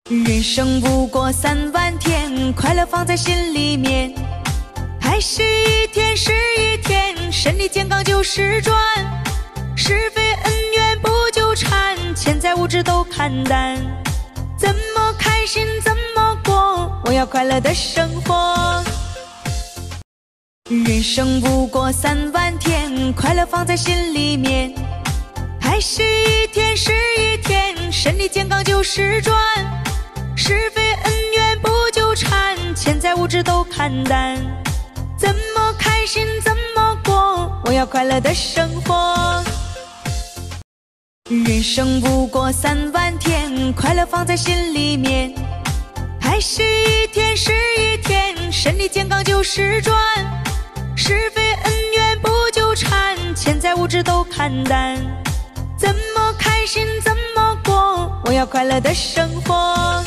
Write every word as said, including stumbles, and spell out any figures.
人生不过三万天，快乐放在心里面。爱是一天是一天，身体健康就是赚。是非恩怨不纠缠，钱财物质都看淡。怎么开心怎么过，我要快乐的生活。人生不过三万天，快乐放在心里面。爱是一天是一天，身体健康就是赚。是非恩怨不纠缠，钱财物质都看淡。怎么开心怎么过，我要快乐的生活。人生不过三万天，快乐放在心里面。爱是一天是一天，身体健康就是赚。是非恩怨不纠缠，钱财物质都看淡。怎么开心怎么过，我要快乐的生活。